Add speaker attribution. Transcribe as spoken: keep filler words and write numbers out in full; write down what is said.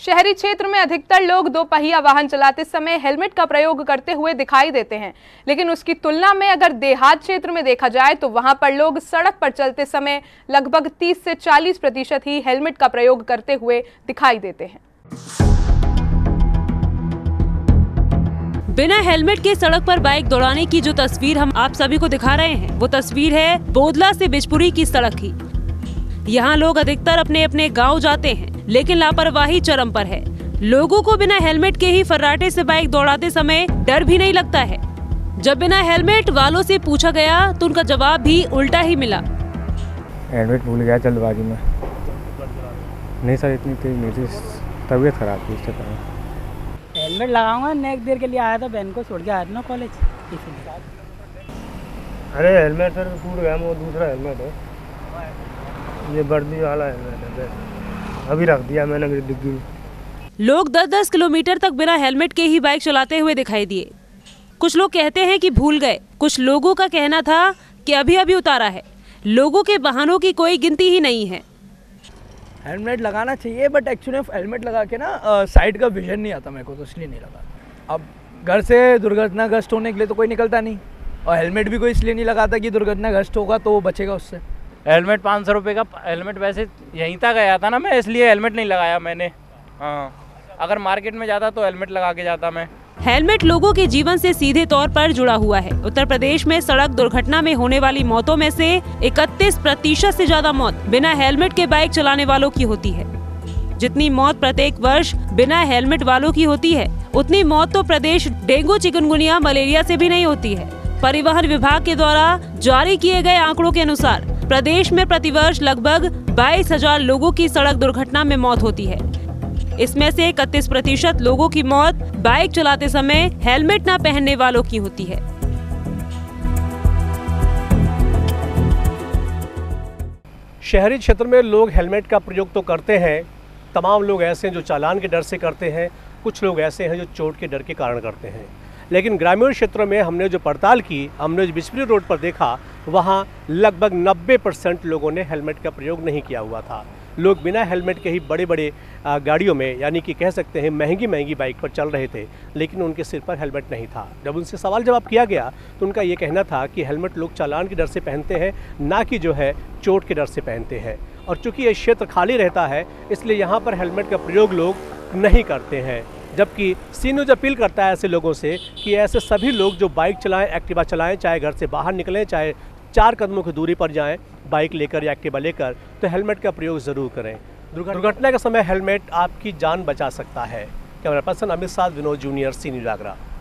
Speaker 1: शहरी क्षेत्र में अधिकतर लोग दो पहिया वाहन चलाते समय हेलमेट का प्रयोग करते हुए दिखाई देते हैं, लेकिन उसकी तुलना में अगर देहात क्षेत्र में देखा जाए तो वहां पर लोग सड़क पर चलते समय लगभग तीस से चालीस प्रतिशत ही हेलमेट का प्रयोग करते हुए दिखाई देते हैं।
Speaker 2: बिना हेलमेट के सड़क पर बाइक दौड़ाने की जो तस्वीर हम आप सभी को दिखा रहे हैं, वो तस्वीर है बोदला से बिजपुरी की सड़क की। यहाँ लोग अधिकतर अपने अपने गांव जाते हैं, लेकिन लापरवाही चरम पर है। लोगों को बिना हेलमेट के ही फर्राटे से बाइक दौड़ाते समय डर भी नहीं लगता है। जब बिना हेलमेट वालों से पूछा गया तो उनका जवाब भी उल्टा ही मिला।
Speaker 3: हेलमेट भूल गया जल्दबाजी में। नहीं सर, इतनी तेज मेरी तबीयत खराब थी, इससे पहले
Speaker 4: हेलमेट लगाऊंगा। नेक्स्ट देर के लिए आया था, बहन को छोड़ के आया था ना कॉलेज।
Speaker 5: अरे हेलमेट सर टूट गया, वो दूसरा हेलमेट है, ये वर्दी वाला हेलमेट है, अभी रख दिया मैंने मेरी डिग्गी में।
Speaker 2: लोग दस दस किलोमीटर तक बिना हेलमेट के ही बाइक चलाते हुए दिखाई दिए। कुछ लोग कहते हैं कि भूल गए, कुछ लोगों का कहना था कि अभी अभी उतारा है। लोगों के बहानों की कोई गिनती ही नहीं है।
Speaker 6: हेलमेट लगाना चाहिए, बट एक्चुअली हेलमेट लगा के ना साइड का विजन नहीं आता मेरे को, तो इसलिए नहीं लगा। अब घर से दुर्घटनाग्रस्त होने के लिए तो कोई निकलता नहीं, और हेलमेट भी कोई इसलिए नहीं लगाता कि दुर्घटनाग्रस्त होगा तो वो बचेगा उससे।
Speaker 7: हेलमेट पाँच सौ रुपये का हेलमेट वैसे यहीं तक गया था ना, मैं इसलिए हेलमेट नहीं लगाया मैंने। हाँ, अगर मार्केट में जाता तो हेलमेट लगा के जाता मैं।
Speaker 2: हेलमेट लोगों के जीवन से सीधे तौर पर जुड़ा हुआ है। उत्तर प्रदेश में सड़क दुर्घटना में होने वाली मौतों में से इकतीस प्रतिशत से ज्यादा मौत बिना हेलमेट के बाइक चलाने वालों की होती है। जितनी मौत प्रत्येक वर्ष बिना हेलमेट वालों की होती है, उतनी मौत तो प्रदेश डेंगू, चिकनगुनिया, मलेरिया से भी नहीं होती है। परिवहन विभाग के द्वारा जारी किए गए आंकड़ों के अनुसार प्रदेश में प्रतिवर्ष लगभग बाईस हजार लोगों की सड़क दुर्घटना में मौत होती है। इसमें से इकतीस प्रतिशत लोगों की मौत बाइक चलाते समय हेलमेट न पहनने वालों की होती है।
Speaker 8: शहरी क्षेत्र में लोग हेलमेट का प्रयोग तो करते हैं। तमाम लोग ऐसे हैं जो चालान के डर से करते हैं, कुछ लोग ऐसे हैं जो चोट के डर के कारण करते हैं। लेकिन ग्रामीण क्षेत्रों में हमने जो पड़ताल की, हमने जो बिजपुरी रोड पर देखा, वहाँ लगभग नब्बे परसेंट लोगों ने हेलमेट का प्रयोग नहीं किया हुआ था। लोग बिना हेलमेट के ही बड़े बड़े गाड़ियों में, यानी कि कह सकते हैं महंगी महंगी बाइक पर चल रहे थे, लेकिन उनके सिर पर हेलमेट नहीं था। जब उनसे सवाल जवाब किया गया तो उनका ये कहना था कि हेलमेट लोग चालान के डर से पहनते हैं, ना कि जो है चोट के डर से पहनते हैं। और चूँकि ये क्षेत्र खाली रहता है, इसलिए यहाँ पर हेलमेट का प्रयोग लोग नहीं करते हैं। जबकि सी न्यूज़ अपील करता है ऐसे लोगों से कि ऐसे सभी लोग जो बाइक चलाएं, एक्टिवा चलाएं, चाहे घर से बाहर निकलें, चाहे चार कदमों की दूरी पर जाएं बाइक लेकर या एक्टिवा लेकर, तो हेलमेट का प्रयोग ज़रूर करें। दुर्घटना के समय हेलमेट आपकी जान बचा सकता है। कैमरा पर्सन अमित साथ, Vinod junior, C News Agra.